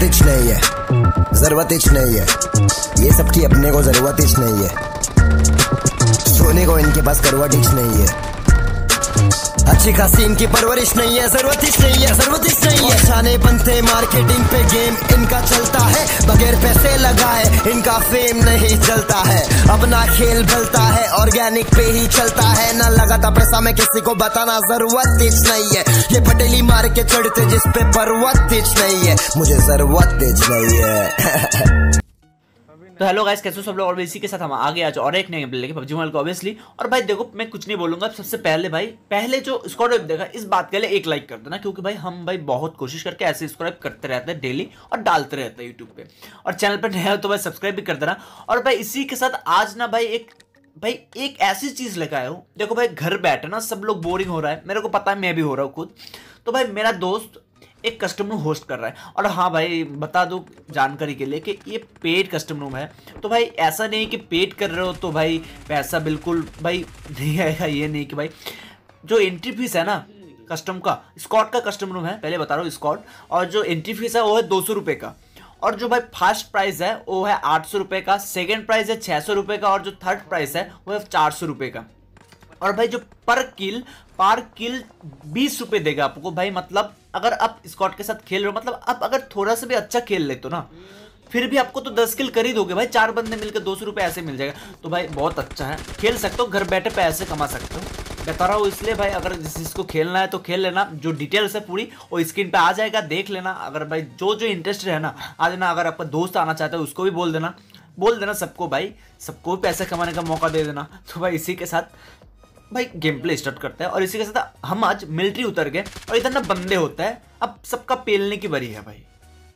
जरूरत ही नहीं है, जरूरत ही नहीं है, ये सबकी अपने को जरूरत ही नहीं है, सोने को इनके पास करवट ही नहीं है, अच्छी खासी इनकी परवरिश नहीं है, जरूरत ही नहीं है, जरूरत ही नहीं है। छाने बनते मार्केटिंग पे गेम इनका चलता है, बगैर पैसे लगाए इनका फेम नहीं चलता है, अपना खेल बलता है ऑर्गेनिक पे ही चलता है, ना लगाता पैसा मैं किसी को बताना जरूरत ही नहीं है, ये पटेली मार के चढ़ते जिस पे पर्वत ही नहीं है, मुझे जरूरत ही नहीं है। तो हेलो गाइस, कैसे हो सब लोग। और इसी के साथ हम आगे आज और एक नए गेम प्ले लेके पबजी मोबाइल को ऑब्वियसली। और भाई देखो, मैं कुछ नहीं बोलूंगा, सबसे पहले भाई पहले जो स्क्वाड वाइप देखा इस बात के लिए एक लाइक कर देना, क्योंकि भाई हम भाई बहुत कोशिश करके ऐसे स्क्वाड वाइप करते रहते हैं डेली और डालते रहते हैं यूट्यूब पे, और चैनल पर नया हो तो भाई सब्सक्राइब भी कर देना। और भाई इसी के साथ आज ना भाई एक ऐसी चीज लेकर आया हूँ। देखो भाई, घर बैठे ना सब लोग बोरिंग हो रहा है, मेरे को पता है, मैं भी हो रहा हूँ खुद। तो भाई मेरा दोस्त एक कस्टम रूम होस्ट कर रहा है, और हाँ भाई बता दूं जानकारी के लिए कि ये पेड कस्टम रूम है। तो भाई ऐसा नहीं कि पेड कर रहे हो तो भाई पैसा बिल्कुल भाई नहीं आएगा, ये नहीं कि भाई जो एंट्री फीस है ना कस्टम का, स्कॉट का कस्टम रूम है, पहले बता रहा हूँ स्कॉट, और जो एंट्री फीस है वो है 200 रुपये का, और जो भाई फर्स्ट प्राइस है वो है 800 रुपये का, सेकेंड प्राइस है 600 रुपये का, और जो थर्ड प्राइस है वो है 400 रुपये का। और भाई जो पर किल 20 रुपए देगा आपको भाई, मतलब अगर आप स्कॉट के साथ खेल रहे हो, मतलब आप अगर थोड़ा सा भी अच्छा खेल लेते हो ना, फिर भी आपको तो 10 किल कर ही दोगे भाई, 4 बंदे मिलकर 200 रुपए ऐसे मिल जाएगा। तो भाई बहुत अच्छा है, खेल सकते हो, घर बैठे पैसे कमा सकते हो, बता रहा हूँ इसलिए भाई। अगर जिसको खेलना है तो खेल लेना, जो डिटेल्स है पूरी वो स्क्रीन पे आ जाएगा, देख लेना। अगर भाई जो इंटरेस्ट है ना आ जाना, अगर आपका दोस्त आना चाहता है उसको भी बोल देना सबको भाई, सबको भी पैसे कमाने का मौका दे देना। तो भाई इसी के साथ भाई गेम प्ले स्टार्ट करते हैं, और इसी के साथ हम आज मिलिट्री उतर गए, और इधर ना बंदे होता है, अब सबका पेलने की बारी है भाई।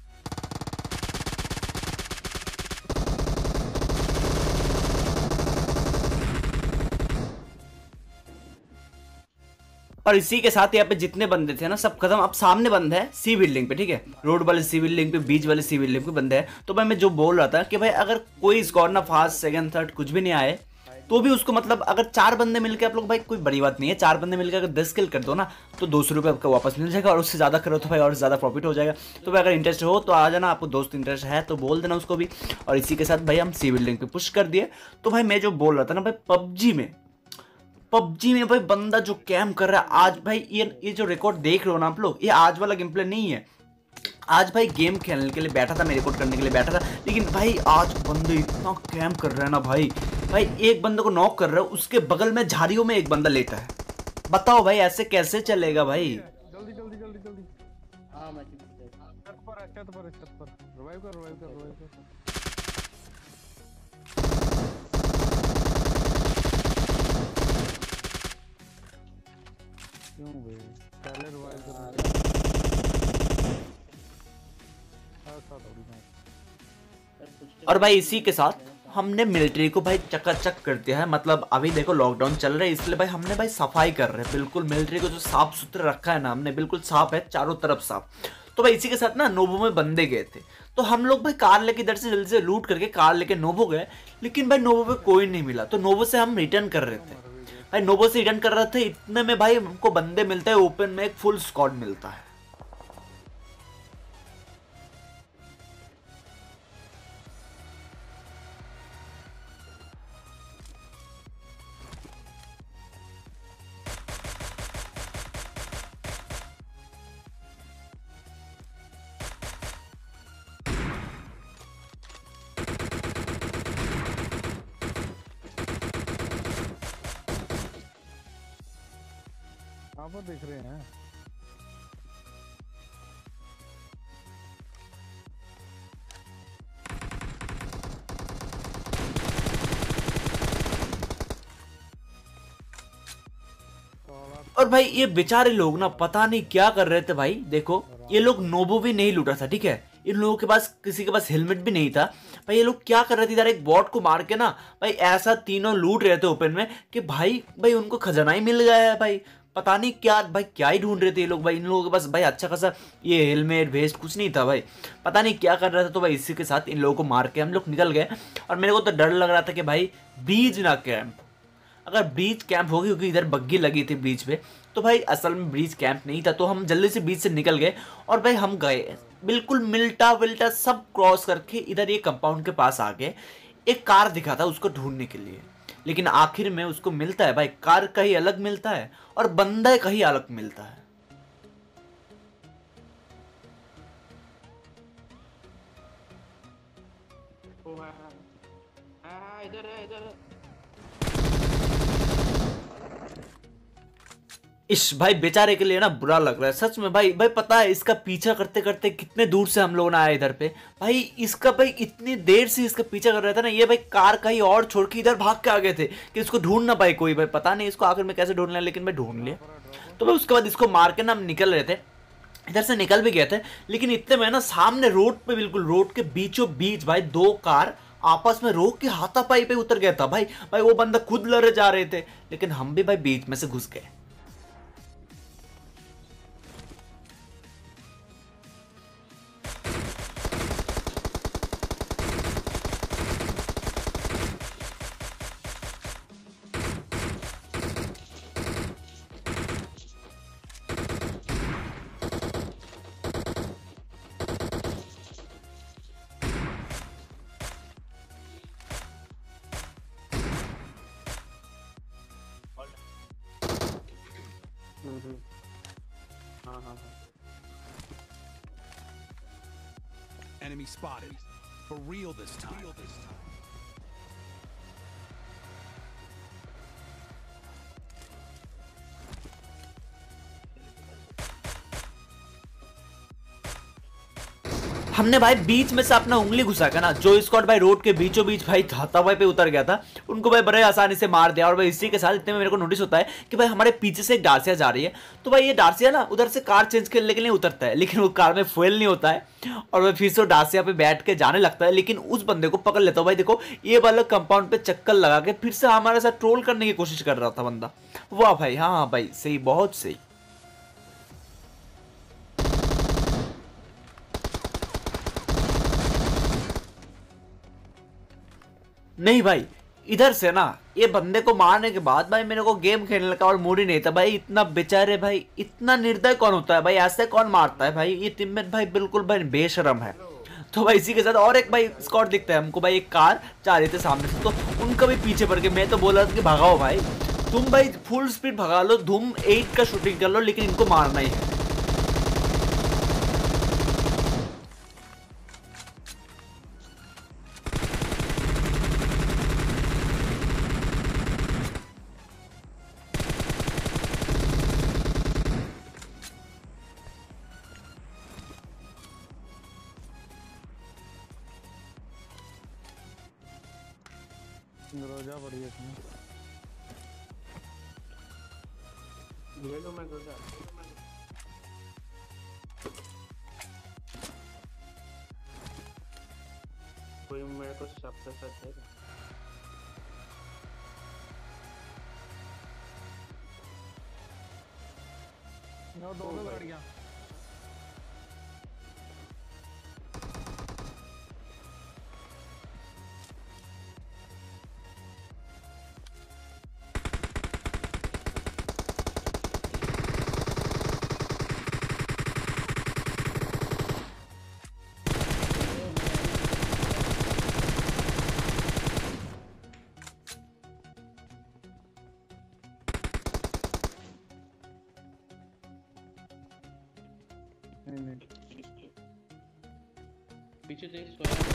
और इसी के साथ यहाँ पे जितने बंदे थे ना सब खत्म, अब सामने बंद है सी बिल्डिंग पे, ठीक है, रोड वाले सी बिल्डिंग पे, बीच वाले सी बिल्डिंग पे बंदे हैं। तो भाई मैं जो बोल रहा था कि भाई अगर कोई स्कोर ना फर्स्ट सेकंड थर्ड कुछ भी नहीं आए तो भी उसको, मतलब अगर 4 बंदे मिलकर आप लोग, भाई कोई बड़ी बात नहीं है, 4 बंदे मिलकर अगर 10 किल कर दो ना तो 200 रुपये आपका वापस मिल जाएगा, और उससे ज़्यादा करो तो भाई और ज़्यादा प्रॉफिट हो जाएगा। तो भाई अगर इंटरेस्ट हो तो आ जाना, आपको दोस्त इंटरेस्ट है तो बोल देना उसको भी। और इसी के साथ भाई हम सी बिल्डिंग पे पुश कर दिए। तो भाई मैं जो बोल रहा था ना भाई, पबजी में भाई बंदा जो कैम कर रहा है आज भाई, ये जो रिकॉर्ड देख रहे हो ना आप लोग, ये आज वाला गेम प्ले नहीं है। आज भाई गेम खेलने के लिए बैठा था, मैं रिकॉर्ड करने के लिए बैठा था, लेकिन भाई आज बंदे इतना कैम कर रहे हैं ना भाई एक बंदे को नॉक कर रहा है, उसके बगल में झाड़ियों में एक बंदा लेटा है। बताओ भाई ऐसे कैसे चलेगा भाई। जल्दी हां मैं छत पर रिवाइव कर क्यों भाई पहले रिवाइव कर। और भाई इसी के साथ हमने मिलिट्री को भाई चकाचक कर दिया है, मतलब अभी देखो लॉकडाउन चल रहा है इसलिए भाई हमने भाई सफाई कर रहे हैं, बिल्कुल मिलिट्री को जो साफ सुथरा रखा है ना हमने, बिल्कुल साफ है, चारों तरफ साफ। तो भाई इसी के साथ ना नोबो में बंदे गए थे, तो हम लोग भाई कार लेके इधर से जल्दी से लूट करके कार लेके नोबो गए, लेकिन भाई नोबो पे कोई नहीं मिला, तो नोबो से हम रिटर्न कर रहे थे भाई, नोबो से रिटर्न कर रहे थे, इतने में भाई हमको बंदे मिलते हैं, ओपन में एक फुल स्क्वाड मिलता है। आप देख रहे हैं और भाई ये बेचारे लोग ना पता नहीं क्या कर रहे थे भाई। देखो ये लोग नोबो भी नहीं लूटा था, ठीक है, इन लोगों के पास किसी के पास हेलमेट भी नहीं था भाई। ये लोग क्या कर रहे थे यार, एक बॉट को मार के ना भाई ऐसा तीनों लूट रहे थे ओपन में कि भाई उनको खजाना ही मिल गया है भाई। पता नहीं क्या भाई क्या ही ढूंढ रहे थे ये लोग भाई। इन लोगों के पास भाई अच्छा खासा ये हेलमेट वेस्ट कुछ नहीं था भाई, पता नहीं क्या कर रहा था। तो भाई इसी के साथ इन लोगों को मार के हम लोग निकल गए। और मेरे को तो डर लग रहा था कि भाई बीज ना कैंप, अगर ब्रीच कैंप होगी, क्योंकि इधर बग्गी लगी थी ब्रीच पे, तो भाई असल में ब्रीच कैंप नहीं था। तो हम जल्दी से ब्रीच से निकल गए और भाई हम गए बिल्कुल मिल्टा विल्टा सब क्रॉस करके इधर ये कंपाउंड के पास आ गए। एक कार दिखा था उसको ढूंढने के लिए, लेकिन आखिर में उसको मिलता है भाई, कार कहीं अलग मिलता है और बंदा कहीं अलग मिलता है। इधर है, इधर है। इस भाई बेचारे के लिए ना बुरा लग रहा है सच में भाई। भाई पता है इसका पीछा करते करते कितने दूर से हम लोगों ने आए इधर पे भाई। इसका भाई इतनी देर से इसका पीछा कर रहा था ना, ये भाई कार कहीं और छोड़ के इधर भाग के आ गए थे कि इसको ढूंढ ना पाए कोई। भाई पता नहीं इसको आखिर में कैसे ढूंढ लिया, लेकिन भाई ढूंढ लिया। तो भाई उसके बाद इसको मार के ना हम निकल रहे थे, इधर से निकल भी गए थे, लेकिन इतने में ना सामने रोड पे, बिल्कुल रोड के बीचों बीच भाई दो कार आपस में रोक के हाथापाई पे उतर गया था भाई। भाई वो बंदा खुद लड़े जा रहे थे, लेकिन हम भी भाई बीच में से घुस गए। हाँ हाँ। Enemy spotted. For real this time. हमने भाई बीच में से अपना उंगली घुसा के ना, जो स्क्वाड भाई रोड के बीचों बीच भाई हाथापाई पे उतर गया था, उनको भाई बड़े आसानी से मार दिया। और भाई इसी के साथ इतने में मेरे को नोटिस होता है कि भाई हमारे पीछे से एक डार्सिया जा रही है। तो भाई ये डार्सिया ना उधर से कार चेंज करने के लिए उतरता है, लेकिन वो कार में फ्यूल नहीं होता है और वह फिर से डार्सिया पे बैठ के जाने लगता है, लेकिन उस बंदे को पकड़ लेता हूँ। भाई देखो ये वाला कंपाउंड पे चक्कर लगा के फिर से हमारे साथ ट्रोल करने की कोशिश कर रहा था बंदा। वाह भाई, हाँ भाई सही, बहुत सही। नहीं भाई इधर से ना ये बंदे को मारने के बाद भाई मेरे को गेम खेलने का और मूड ही नहीं था भाई। इतना बेचारे भाई, इतना निर्दय कौन होता है भाई, ऐसे कौन मारता है भाई। ये टीममेट भाई बिल्कुल भाई बेशरम है। तो भाई इसी के साथ और एक भाई स्क्वाड दिखता है हमको भाई, एक कार जा रही थे सामने से, तो उनका भी पीछे पड़ के मैं तो बोल रहा था कि भगाओ भाई, तुम भाई फुल स्पीड भगा लो, धूम 8 का शूटिंग कर लो, लेकिन इनको मारना ही है। रोजा पड़ी है इसमें। ले लो, मैं गुजर। कोई मेरे को सबके साथ देगा। दोनों गाड़ियाँ पीछे देख।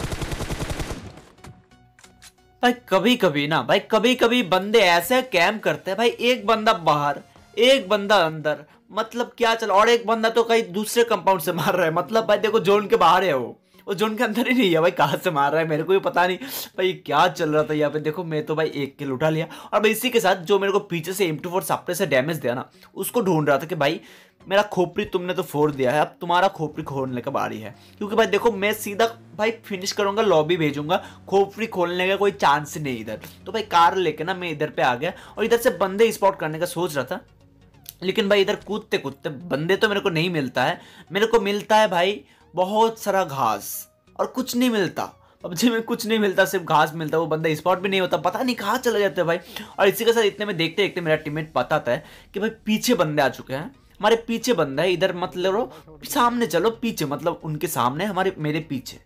भाई कभी कभी ना भाई, कभी कभी बंदे ऐसे कैंप करते हैं भाई, एक बंदा बाहर एक बंदा अंदर, मतलब क्या चल, और एक बंदा तो कहीं दूसरे कंपाउंड से मार रहा है। मतलब भाई देखो जोन के बाहर है वो जोन के अंदर ही नहीं है भाई, कहाँ से मार रहा है मेरे को भी पता नहीं भाई क्या चल रहा था यहाँ पे। देखो मैं तो भाई एक किल उठा लिया, और भाई इसी के साथ जो मेरे को पीछे से M24 सापटे से डैमेज दिया ना, उसको ढूंढ रहा था कि भाई मेरा खोपड़ी तुमने तो फोड़ दिया है, अब तुम्हारा खोपड़ी खोलने का बारी है। क्योंकि भाई देखो मैं सीधा भाई फिनिश करूंगा, लॉबी भेजूंगा, खोपड़ी खोलने का कोई चांस नहीं इधर। तो भाई कार लेके ना मैं इधर पे आ गया और इधर से बंदे स्पॉट करने का सोच रहा था, लेकिन भाई इधर कूदते कूदते बंदे तो मेरे को नहीं मिलता है। मेरे को मिलता है भाई बहुत सारा घास और कुछ नहीं मिलता। पबजी में कुछ नहीं मिलता, सिर्फ घास मिलता है, वो बंदा स्पॉट भी नहीं होता, पता नहीं कहाँ चला जाता है भाई। और इसी के साथ इतने में देखते देखते मेरा टीममेट बताता है कि भाई पीछे बंदे आ चुके हैं, हमारे पीछे बंदा है, इधर मत लो, सामने चलो, पीछे मतलब उनके सामने, हमारे मेरे पीछे।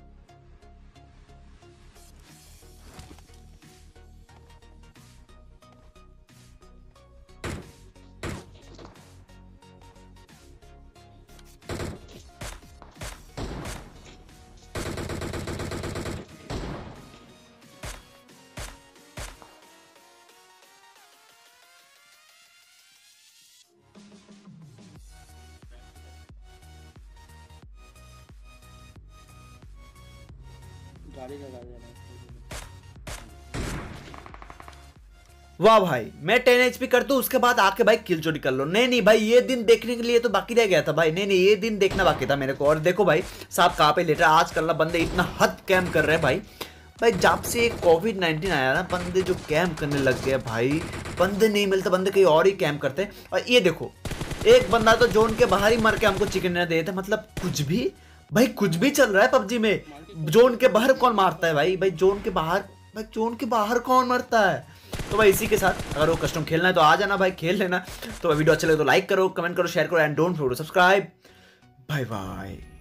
गाड़ी लगा देना। वाह भाई, मैं 10 HP कर दूं, उसके बाद आके भाई किल चोरी कर लो। नहीं भाई, ये दिन देखने के लिए तो बाकी रह गया था भाई। नहीं ये दिन देखना बाकी था मेरे को। और देखो भाई साहब कहाँ पे लेट रहा है आजकल ना, बंदे इतना हद कैम्प कर रहे हैं भाई जब से कोविड-19 आया ना, बंदे जो कैम्प करने लग गए भाई, बंदे नहीं मिलते, बंदे कहीं और ही कैम्प करते हैं। और ये देखो एक बंदा तो जोन के बाहर ही मर के हमको चिकन डिनर दे देता, मतलब कुछ भी भाई, कुछ भी चल रहा है पबजी में। जोन के बाहर कौन मारता है भाई जोन के बाहर, भाई जोन के बाहर कौन मरता है। तो भाई इसी के साथ अगर वो कस्टम खेलना है तो आ जाना भाई, खेल लेना। तो वीडियो अच्छा लगे तो लाइक करो, कमेंट करो, शेयर करो and don't forget to subscribe. Bye bye.